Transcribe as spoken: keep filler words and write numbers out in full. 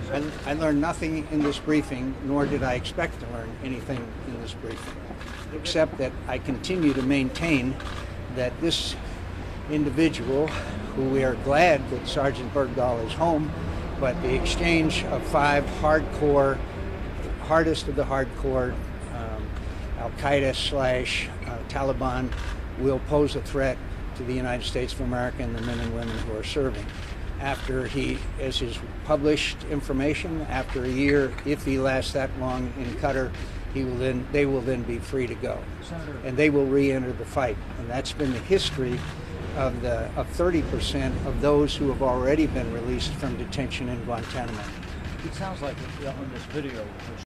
I, I learned nothing in this briefing, nor did I expect to learn anything in this briefing, except that I continue to maintain that this individual, who we are glad that Sergeant Bergdahl is home, but the exchange of five hardcore, hardest of the hardcore, um, Al-Qaeda slash uh, Taliban will pose a threat to the United States of America and the men and women who are serving. After he, as his published information, after a year, if he lasts that long in Qatar, he will then, they will then be free to go. Senator, And they will re-enter the fight. And that's been the history of the of thirty percent of those who have already been released from detention in Guantanamo. it sounds like uh, on this video, which